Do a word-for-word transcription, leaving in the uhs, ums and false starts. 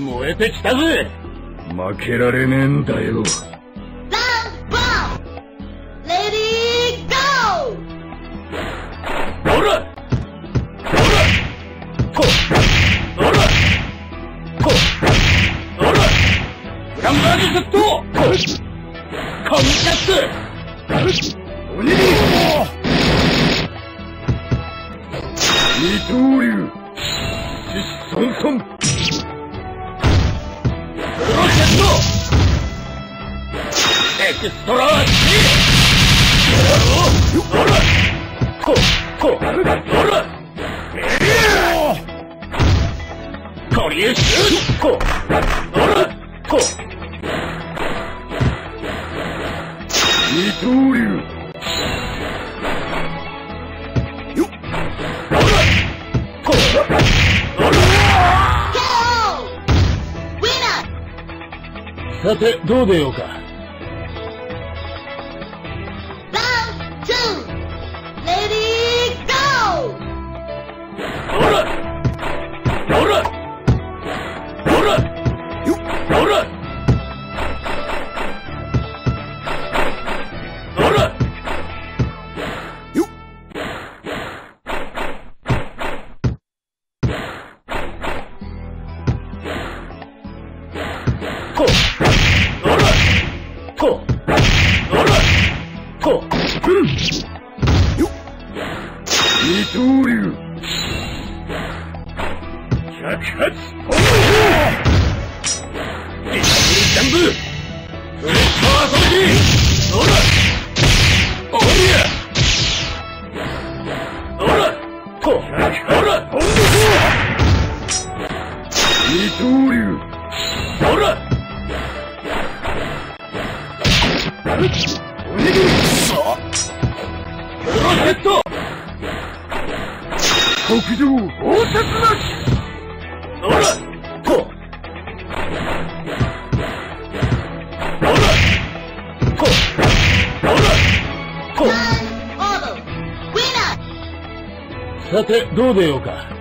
燃えてきたぜ。 負けられねえんだよ。 ほらほらほらガンバージセットカウンタッツ鬼に二刀流疾走孫プロジェクトエクストラーシーほらほほほらコリエシューほほらほ二刀流さてどう出ようか。ほらほらほらほらほらほほらほほらほ二刀流百発リジャンブフレッシュアーソビキほらおりゃほらほほらほん二刀流ほら鬼にプロジェクト北上応接なしほらほほらほほらほさてどう出ようか。